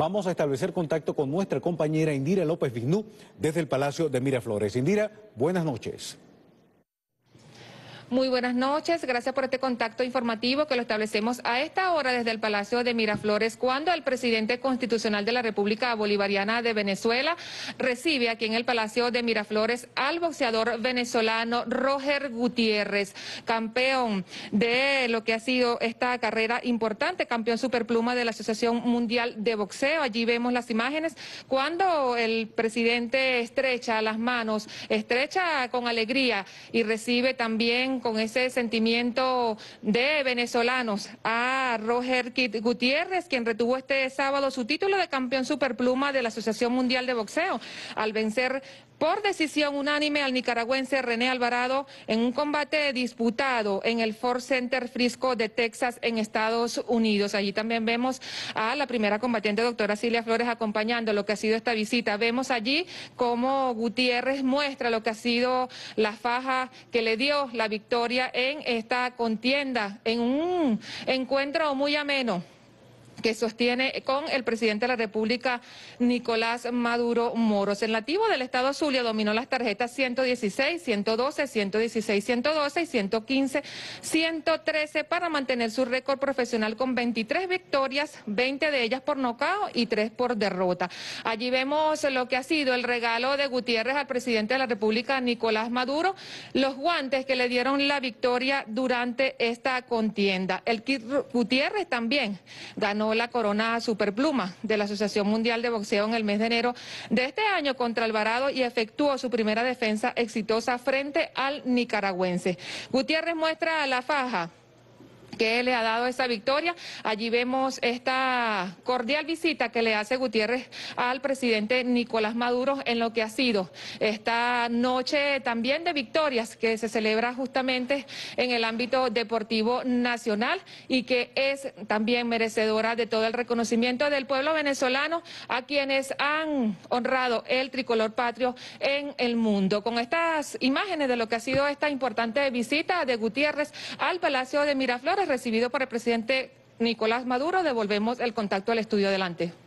Vamos a establecer contacto con nuestra compañera Indira López Vignú desde el Palacio de Miraflores. Indira, buenas noches. Muy buenas noches, gracias por este contacto informativo que lo establecemos a esta hora desde el Palacio de Miraflores, cuando el presidente constitucional de la República Bolivariana de Venezuela recibe aquí en el Palacio de Miraflores al boxeador venezolano Roger Gutiérrez, campeón de lo que ha sido esta carrera importante, campeón superpluma de la Asociación Mundial de Boxeo. Allí vemos las imágenes cuando el presidente estrecha las manos, estrecha con alegría y recibe también con ese sentimiento de venezolanos a Roger Gutiérrez, quien retuvo este sábado su título de campeón superpluma de la Asociación Mundial de Boxeo, al vencer por decisión unánime al nicaragüense René Alvarado en un combate disputado en el Ford Center Frisco de Texas en Estados Unidos. Allí también vemos a la primera combatiente, doctora Cilia Flores, acompañando lo que ha sido esta visita. Vemos allí cómo Gutiérrez muestra lo que ha sido la faja que le dio la victoria en esta contienda, en un encuentro muy ameno que sostiene con el presidente de la República, Nicolás Maduro Moros. El nativo del estado Zulia dominó las tarjetas 116, 112, 116, 112 y 115, 113 para mantener su récord profesional con 23 victorias, 20 de ellas por nocaut y 3 por derrota. Allí vemos lo que ha sido el regalo de Gutiérrez al presidente de la República, Nicolás Maduro, los guantes que le dieron la victoria durante esta contienda. El Kid Gutiérrez también ganó la corona superpluma de la Asociación Mundial de Boxeo en el mes de enero de este año contra Alvarado y efectuó su primera defensa exitosa frente al nicaragüense. Gutiérrez muestra la faja que le ha dado esa victoria. Allí vemos esta cordial visita que le hace Gutiérrez al presidente Nicolás Maduro en lo que ha sido esta noche también de victorias que se celebra justamente en el ámbito deportivo nacional y que es también merecedora de todo el reconocimiento del pueblo venezolano a quienes han honrado el tricolor patrio en el mundo. Con estas imágenes de lo que ha sido esta importante visita de Gutiérrez al Palacio de Miraflores, recibido por el presidente Nicolás Maduro, devolvemos el contacto al estudio. Adelante.